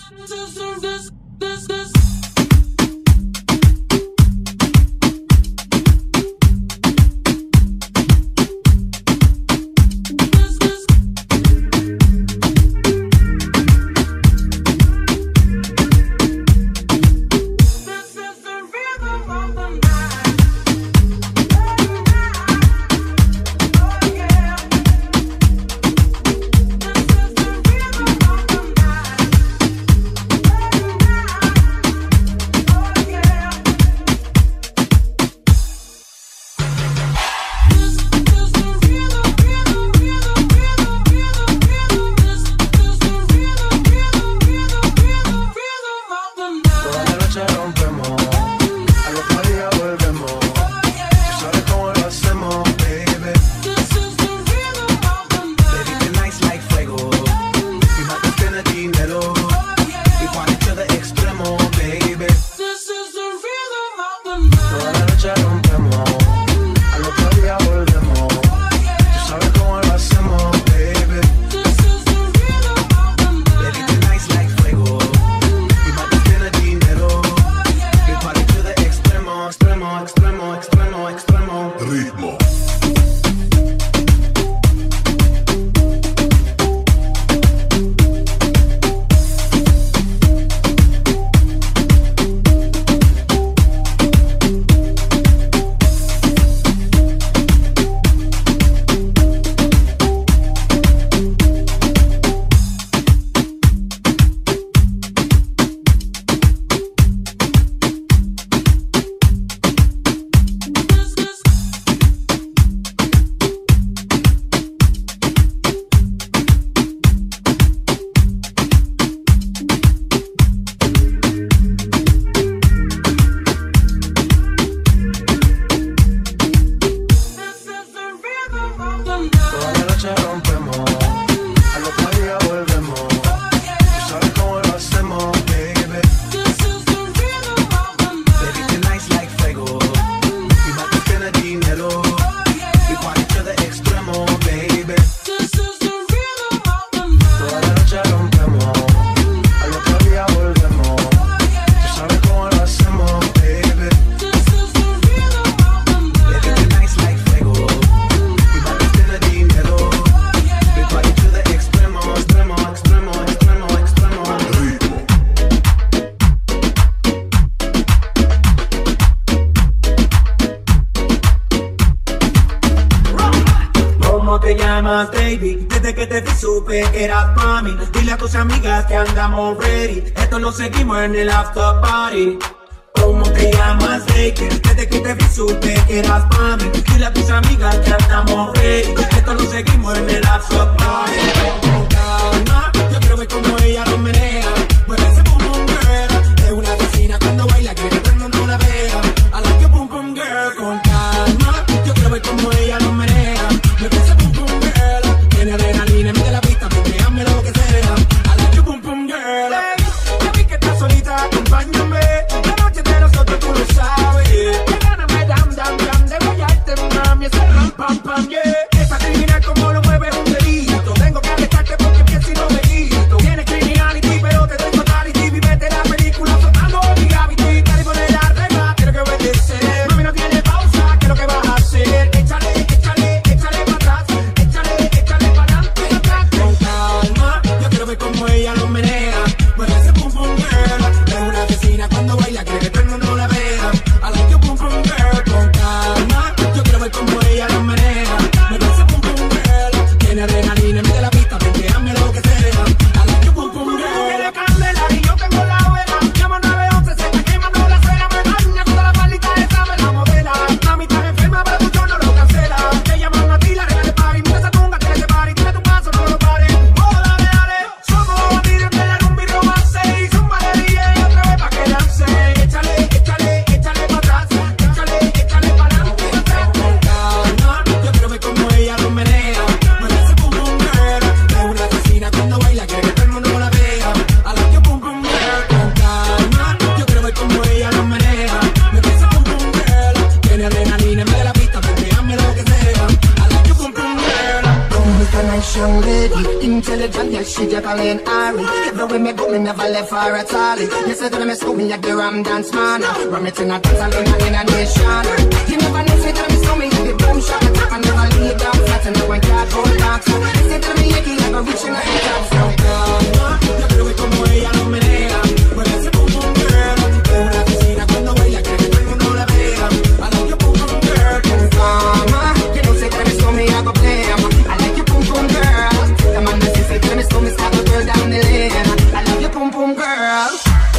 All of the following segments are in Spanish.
Baby, desde que te vi supe que eras pa' mí. Dile a tus amigas que andamos ready. Esto lo seguimos en el after party. ¿Cómo te llamas, Lakers? Desde que te vi supe que eras pa' mí. Dile a tus amigas que andamos ready. Esto lo seguimos en el after party. Con calma, yo quiero ver cómo ella lo menea. Mueve ese boom boom girl. Es una vecina cuando baila que no la vea. I like your boom boom girl. Con calma, yo quiero ver cómo ella lo menea. Mueve ese boom boom girl. Tiene adrenalina, mete la pista, hazme lo que sea. I like your boom boom girl. Hey, ya vi que estás solita, acompáñame. La noche de nosotros tú lo sabes. Que gáname dam dam dam de guayarte, mami. Ese ram pam pam, yeah. Esa criminal como lo mueve un delito. Tengo que arrestarte. she Jacqueline Ari. Everywhere me go, me never left her at all. You say that me school me like the Ram Dance Man. Ram it in a dance alone in a nation. You never know, say that me school me like the boom shop. I never lay down flat and no one can't go back. You say that me Yankee like a rich in a top. So yo creo que como ella no me deja, por ese boom boom girl. Es una asesina cuando ella quiere que todo el mundo la vea. I like your boom boom girl. Mama, you know say that me school me I go play. I like your boom boom girl. The man that say that me school me start a girl down the lane. I love your boom boom girl.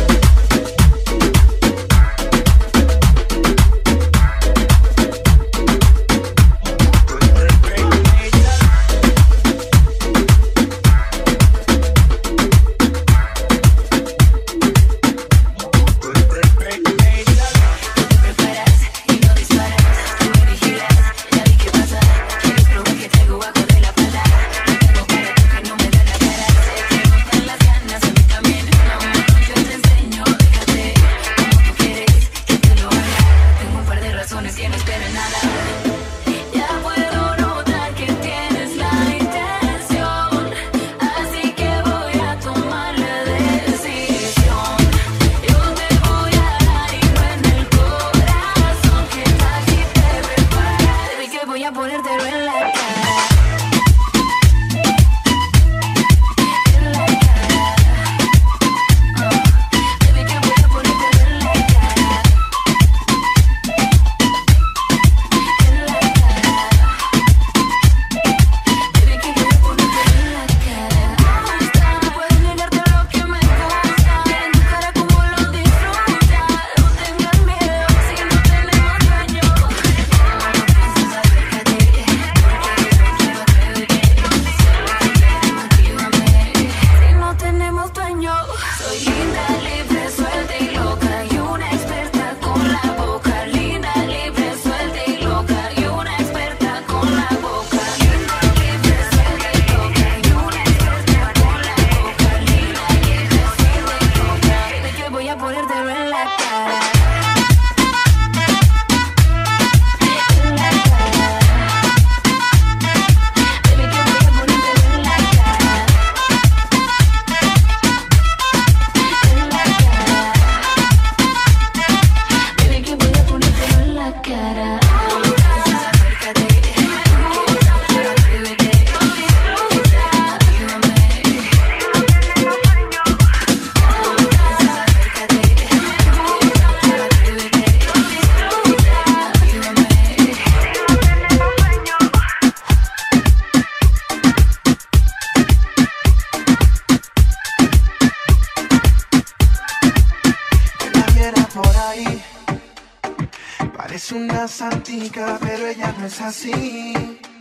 Pero ella no es así.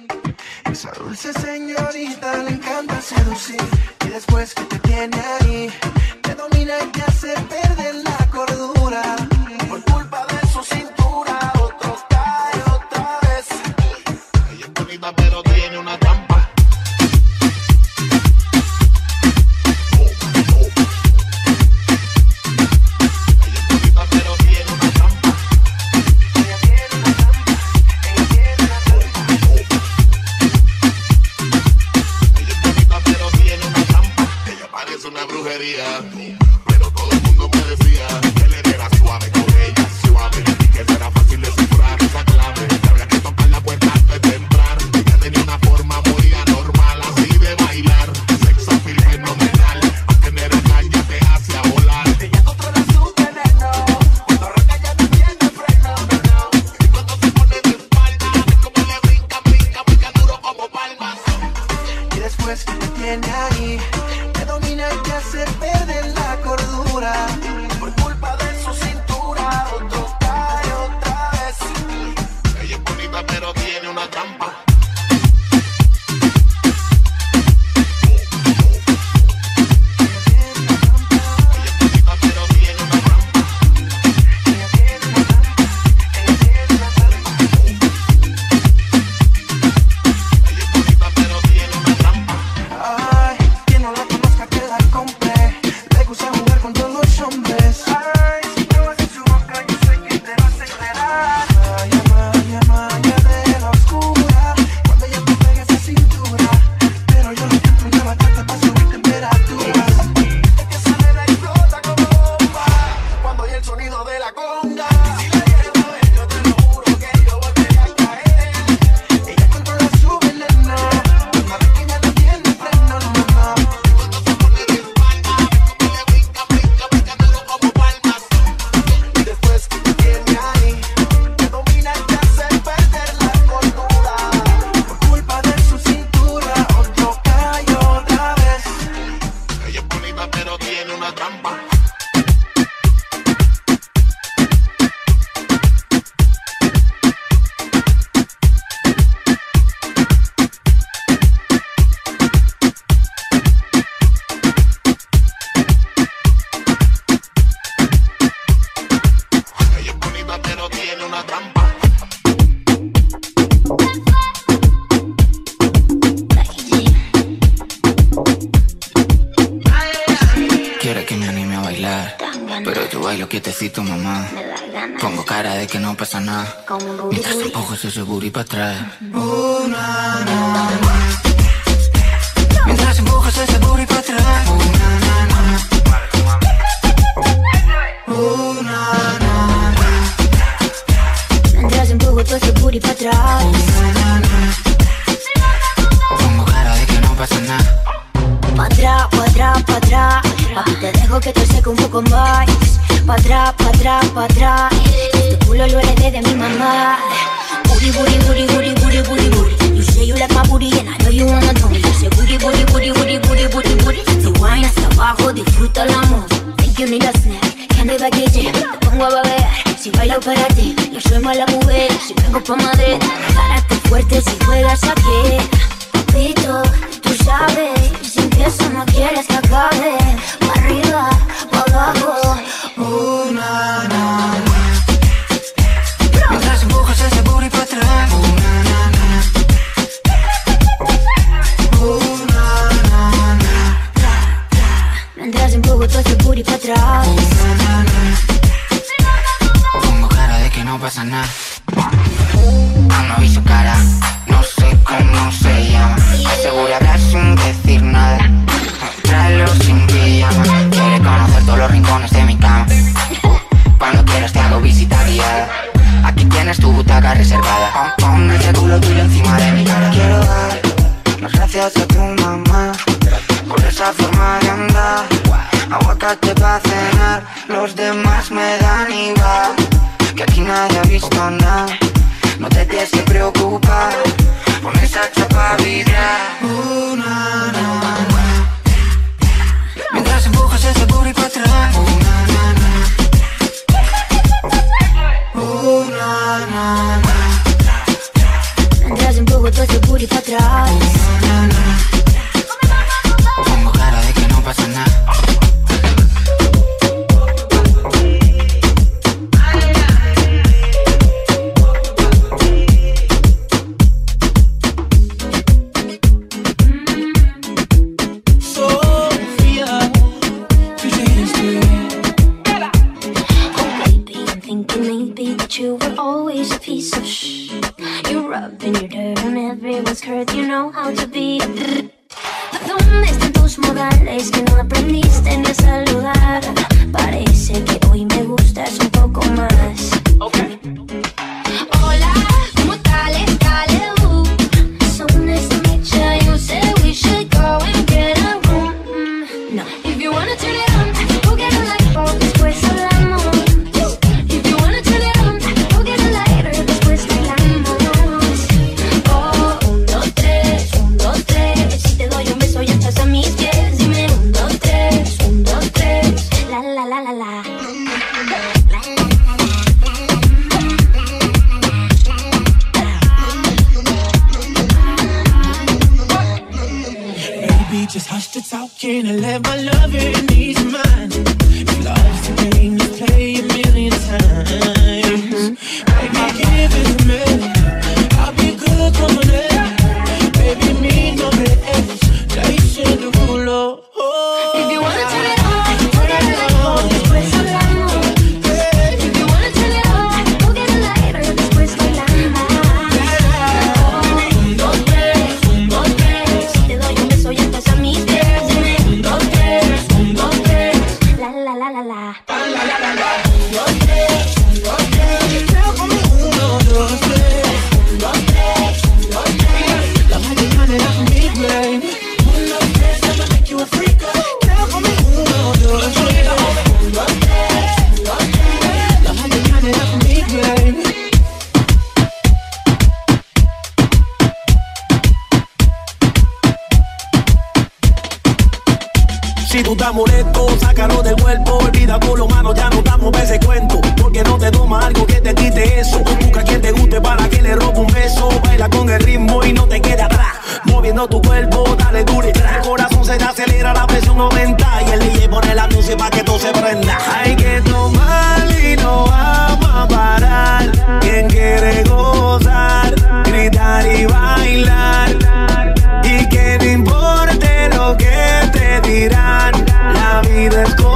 Esa dulce señorita le encanta seducir. Y después que te tiene ahí, te domina y te hace perder la cordura. Por culpa de su cintura, otro cae otra vez. Ella es bonita pero tiene una trampa. Pero todo el mundo me decía que le era suave con ella, suave, y que será fácil descifrar esa clave. Que había que tocar la puerta antes de entrar. Ella tenía una forma muy anormal, así de bailar, sex appeal fenomenal. A tener a calle te hace volar. Ella controla su veneno, cuando arranca ya no tiene freno, no. Y cuando se pone de espalda, es como le brinca duro como palmas. Y después que te tiene ahí, te domina y te hace perder la cordura. Por culpa de su cintura, otro cae otra vez. Ella es bonita pero tiene una trampa. Ay, quien no la conozca que la compre. Le gusta jugar con todos los hombres. Quiere que me anime a bailar, pero yo bailo quietecito, mamá. Pongo cara de que no pasa nada, mientras empujo ese booty para atrás. Mientras empujas ese booty para atrás. Mientras empujo todo ese booty para atrás. Pongo cara de que no pasa nada. Pa' atrás, pa' atrás, pa' atrás. Papi, te dejo que te seque un poco más. Pa' atrás, pa' atrás, pa' atrás. Este culo lo heredé de mi mamá. Booty, booty, booty, booty, booty, booty, booty. You say you like my booty and I know you wanna do it. You say booty, booty, booty, booty, booty, booty, booty. Tu wine hasta abajo, disfruta el amor. Think you need a snack, candy baguette. Te pongo a beber, si bailo para ti. Yo soy mala mujer, si vengo pa' Madrid. Carácter fuerte si juegas aquí. Papito, tú sabes, si empiezo no quieres que acabe. Pa' arriba, pa' abajo. Mientras empujas ese booty para atrás. Mientras empujo todo ese booty para atrás. Pongo cara de que no pasa nada. Aún no vi su cara, no sé cómo se llama. Seguro hablar sin decir nada. Tráelo sin pijama. Quiere conocer todos los rincones de mi cama. Cuando quieras te hago visita guiada. Aquí tienes tu butaca reservada. Pon ese culo tuyo encima de mi cara. Quiero dar las gracias a tu mamá por esa forma de andar. Aguacate pa' cenar, los demás me dan igual. Que aquí nadie ha visto nada. No te tienes que preocupar, pon esa chapa a vibrar. Mientras empujas ese booty para atrás. Mientras empujo todo ese booty para atrás. Pongo cara de que no pasa nada. You were always a piece of shh. You're rubbing your dirt on everyone's skirt. You know how to be a ¿Dónde están tus modales que no aprendiste ni a saludar? Parece que hoy me gustas un poco más. Okay. Hola, ¿cómo tal? So nice to meet ya. You said we should go and get a room. No. If you wanna turn it on, go get a light bulb. Después hablamos. If you wanna turn it on, go get a lighter. Después hablamos. Oh, 1, 2, 3, 1, 2, 3. Si te doy un beso ya estás a mis pies. Dime 1, 2, 3, 1, 2, 3. La la la la la. Just hush the talking and let my lover ease your mind. If love's the game, let's play a million times. Baby, give it to me. I'll be good, come on in. Baby, mi nombre es Jason Derulo. If you wanna turn it on, go get a light bulb. Después hablamos. If you wanna turn it on, go get a lighter. Después hablamos. 1, 2, 3, 1, 2, 3. Si te doy un beso ya estás a mis pies. Dime 1, 2, 3, 1, 2, 3. La la la la la. 1, 2, 3, 1, 2, 3. Tell me 1, 2, 3. 1, 2, 3, 1, 2, 3. Love how you turn it up for me, babe. 1, 2, 3, I'ma make you a freak. Tell me 1, 2, 3. 1, 2, 3, 1, 2, 3. Love how you turn it up for me, babe. Si tú estás molesto, sácalo del cuerpo. Olvida con los manos, ya no estamos para ese cuento. Porque no te toma algo que te quite eso. Busca quien te guste para que le robe un beso. Baila con el ritmo y no te quede atrás. Moviendo tu cuerpo, dale duro y el corazón se te acelera, la presión aumenta. Y el DJ pone la música para que todo se prenda. Hay que tomar y no vamos a parar. Quien quiere gozar, gritar y bailar. Y que no importe lo que te dirán, la vida es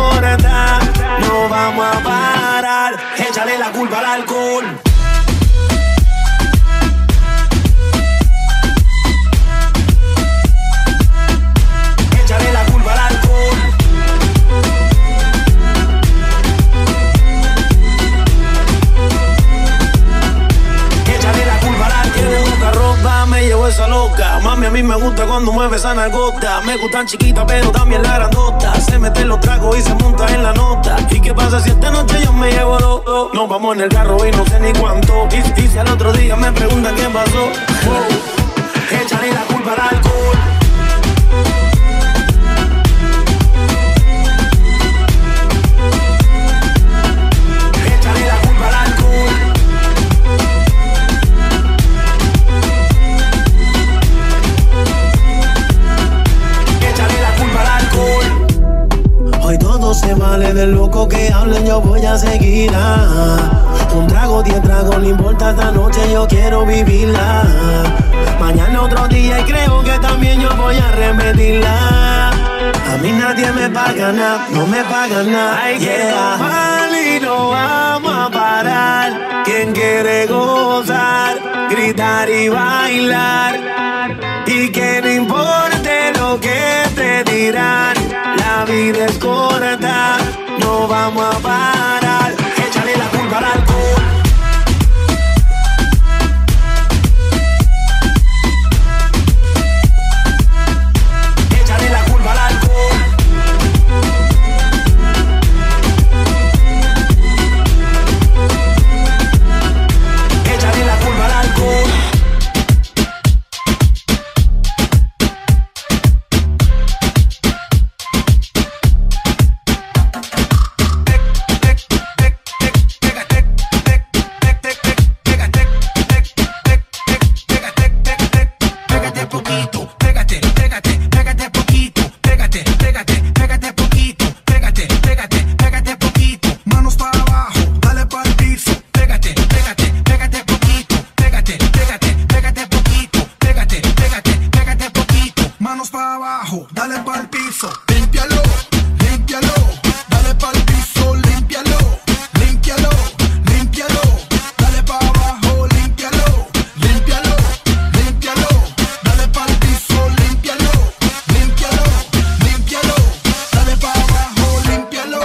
mí me gusta cuando mueve esa nalgota. Me gustan chiquitas pero también la grandota. Se mete en los tragos y se monta en la nota. ¿Y qué pasa si esta noche yo me llevo dos? Nos vamos en el carro y no sé ni cuánto. Y si al otro día me preguntan qué pasó, échale la culpa al alcohol. Échale la culpa al alcohol. Échale la culpa al alcohol. Hoy todo se vale, del loco que hablen yo voy a seguir. Un trago, 10 tragos, no importa, esta noche yo quiero vivirla. Mañana otro día y creo que también yo voy a repetirla. A mí nadie me paga nada, no me paga nada. Hay que tomar y no vamos a parar. Quien quiere gozar, gritar y bailar. Y que no importe lo que te dirán. La vida es corta, no vamos a parar. Échale la culpa al alcohol. Échale la culpa al alcohol. Échale la culpa al alcohol. Dale pa'l piso, límpialo, límpialo. Dale pa'l piso, límpialo, límpialo, límpialo. Dale pa' abajo, límpialo, límpialo, límpialo. Dale pa'l piso, límpialo, límpialo, límpialo. Dale pa' abajo, límpialo.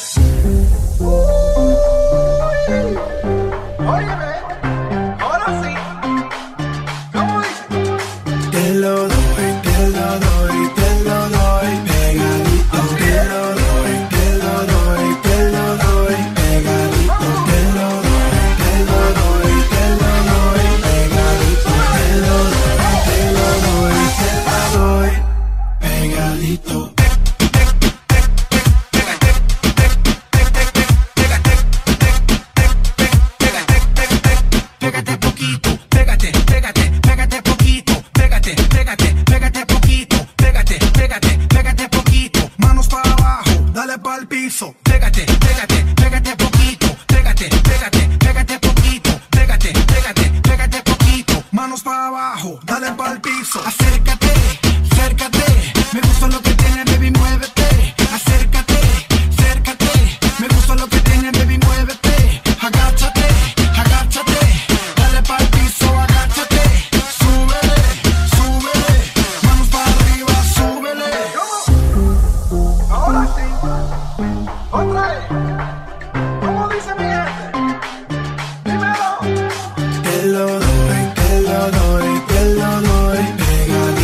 Óyeme, ahora sí. ¿Cómo dice? Te lo doy, te lo doy, te lo doy pegadito. Te lo doy, te lo doy, te lo doy pegadito. Te lo doy, te lo doy, te lo doy pegadito. Te lo doy, te lo doy, te lo doy pegadito. Pégate poquito, pégate, pégate, pégate poquito, pégate, pégate, pégate poquito, pégate, pégate, pégate poquito, manos para abajo, dale pa'l piso, pégate, pégate, pégate poquito, pégate, pégate, pégate poquito, pégate, pégate, pégate poquito, manos para abajo, dale pa'l piso, acércate, acércate, me gusta lo que tiene, baby, muévete, acércate, acércate, me gusta lo que tiene, baby, muévete, agáchate, agáchate. Dale pa'l piso, agáchate, súbele, súbele, manos para arriba, súbele. Ahora sí, otra vez, ¿cómo dice mi gente? Dímelo. Te lo doy, te lo doy, te lo doy pegadito.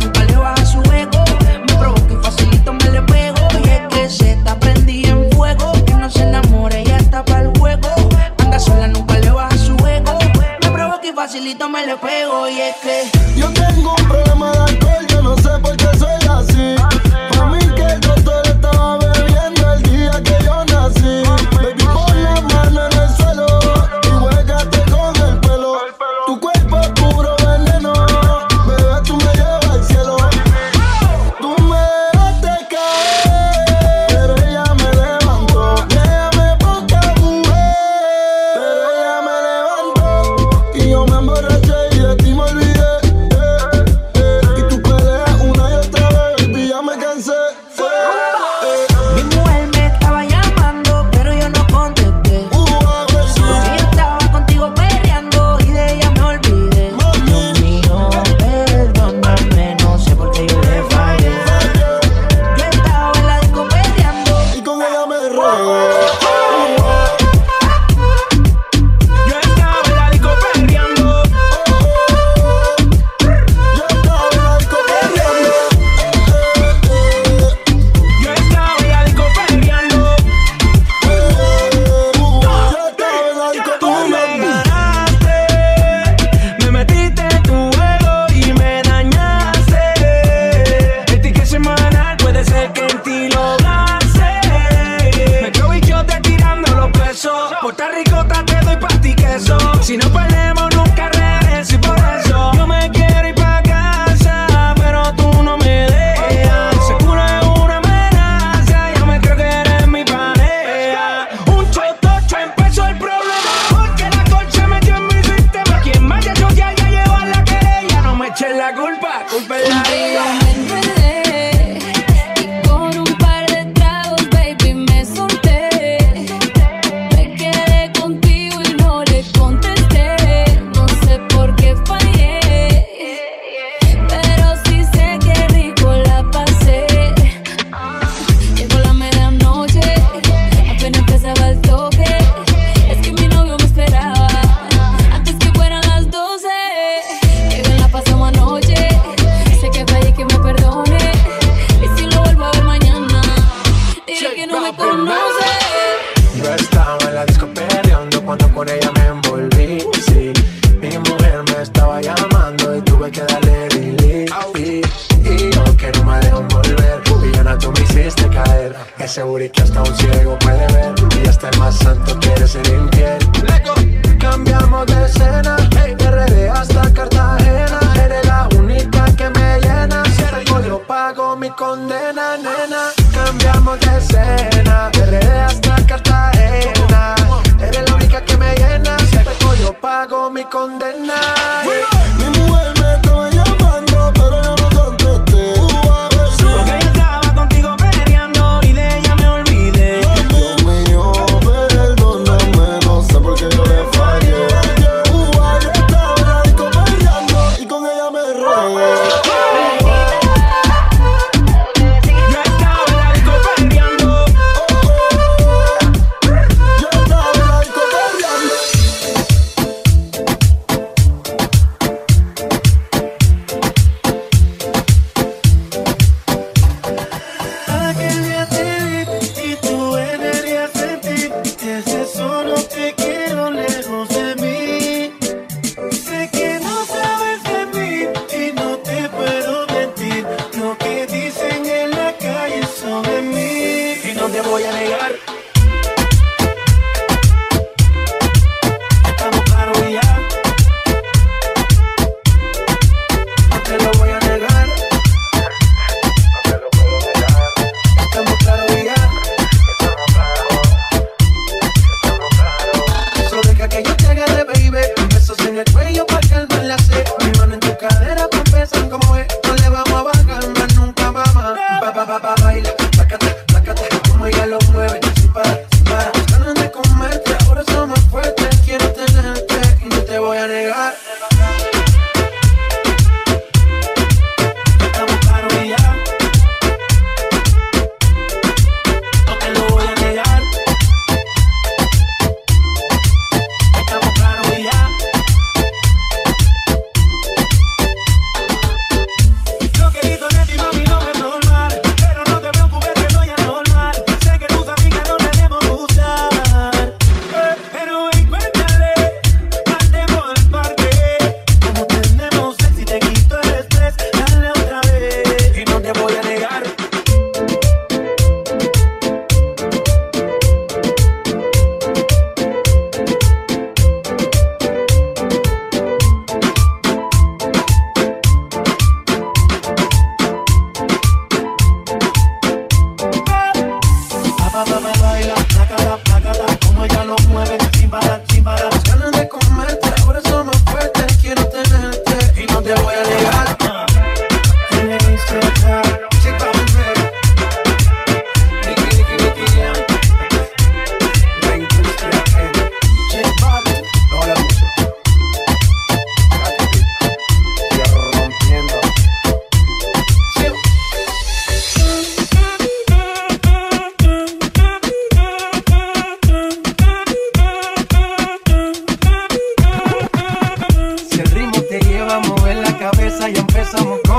nunca le baja su ego. Me provoca y facilito me le pego. Y es que se está prendida en fuego. Que no se enamore, ya está para el juego. Anda sola, nunca le baja su ego. Me provoca y facilito me le pego. Y es que yo tengo un problema de alcohol, yo no sé por qué soy así. A mí que el doctor estaba bebiendo el día que yo nací. Baby, pon la mano en el suelo y juégate con el pelo. Tu cuerpo es puro veneno, bebé, tú me llevas al cielo. Tú me dejaste caer, pero ella me levantó. Déjame poca mujer, pero ella me levantó. Y yo me emborraché y de ti me olvidé. Y tú peleas una y otra vez, baby, ya me cansé. mi mujer me estaba llamando, pero yo no contesté. Porque yo estaba contigo peleando y de ella me olvidé. Dios mío, perdóname, no sé por qué yo le fallé. Yo estaba en la disco peleando Y con ella me regué. Yo estaba en la disco perreando. Yo estaba en la disco perreando. Yo estaba en la disco perreando. Yo estaba en la disco Tú me perreando. ganaste, me metiste en tu juego y me dañaste. El ticket semanal puede ser que en ti lo gaste. Me creo y yo te tirando los pesos. Puerto Rico te doy pa' ti queso. Si no perdemos nunca regreso y por eso yo me quiero ir pa' casa, pero tú no me dejas. Seguro es una amenaza, yo me creo que eres mi pareja. Un chotocho empezó el problema, porque la concha metió en mi sistema. Quien más ya llevó a la querella. No me eches la culpa, culpa es la vida. Me enredé y con un par de tragos, baby, me solté. Me quedé contigo y no le contesté. No sé por qué fallé, pero sí sé que rico la pasé. Llegó la medianoche, apenas empezaba el toque. Es que mi novio me esperaba antes que fueran las 12. Que bien la pasamos anoche. Sé que fallé, que me perdone. Y si lo vuelvo a ver mañana, diré que no me conoce. Yo estaba en la disco peleando cuando con ella me envolví. Sí, mi mujer me estaba llamando y tuve que darle delete. Y yo que no me dejo volver, villana, tú me hiciste caer. Ese booty que hasta un ciego puede ver, y hasta el más santo quiere ser infiel. Cambiamos de escena, de RD hasta Cartagena. Eres la única que me llena, si yo pago mi condena, nena. Cambiamos de escena, de RD hasta Cartagena. Eres la única que me llena, si yo pago mi condena. Mi mujer me estaba llamando, pero yo no contesté. Porque yo estaba contigo peleando y de ella me olvidé. Dios mío, perdóname, no sé por qué yo le fallé. Yo estaba en la disco perreando y con ella me regué. Yo estaba en la disco perreando.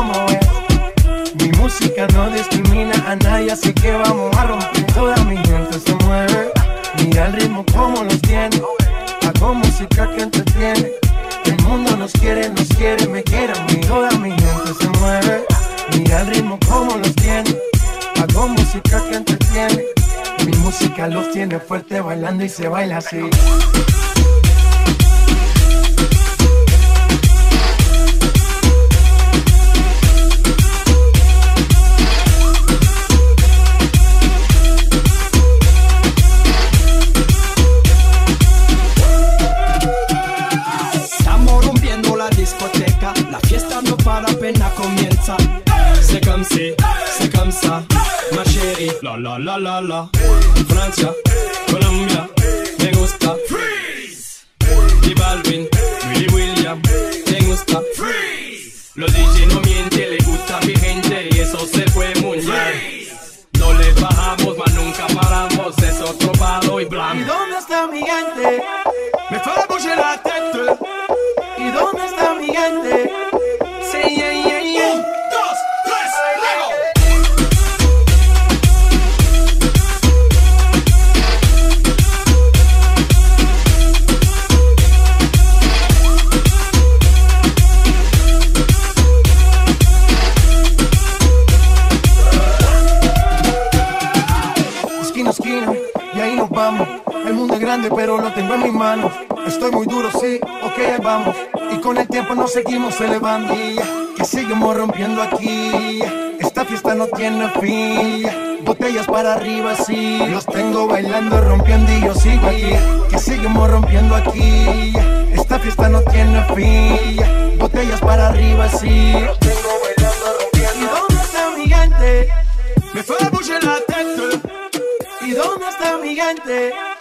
como es. Mi música no discrimina a nadie, así que vamos a romper. Toda mi gente se mueve. Mira el ritmo como los tiene. Hago música que entretiene. El mundo nos quiere, me quiere a mí. Toda mi gente se mueve. Mira el ritmo como los tiene. Hago música que entretiene. Mi música los tiene fuerte bailando y se baila así. Estamos rompiendo la discoteca, la fiesta no para, apenas comienza. C'est comme si, c'est comme ça, ma chérie. La la la la la. Francia, Colombia, me gusta. Freeze. Y Balvin, Willy William, me gusta. Freeze. Los DJ no mienten, le gusta a mi gente y eso se fue muy bien. No le bajamos, mas nunca paramos, es otro palo y blanco. ¿Y dónde está mi gente? Me fera bouger la tête. ¿Y dónde está mi gente? Sí, yeah, yeah, yeah. 1, 2, 3, luego. Esquina a esquina, y ahí nos vamos. El mundo es grande, pero lo tengo en mis manos. Estoy muy duro, sí, ok, ahí vamos. Y con el tiempo nos seguimos elevando. Que seguimos rompiendo aquí. Esta fiesta no tiene fin. Botellas para arriba, sí. Los tengo bailando, rompiendo y yo sigo aquí. Que seguimos rompiendo aquí. Esta fiesta no tiene fin. Botellas para arriba, sí. Los tengo bailando, rompiendo. ¿Y dónde está mi gente? Me fera bouger la tête. ¿Y dónde está mi gente?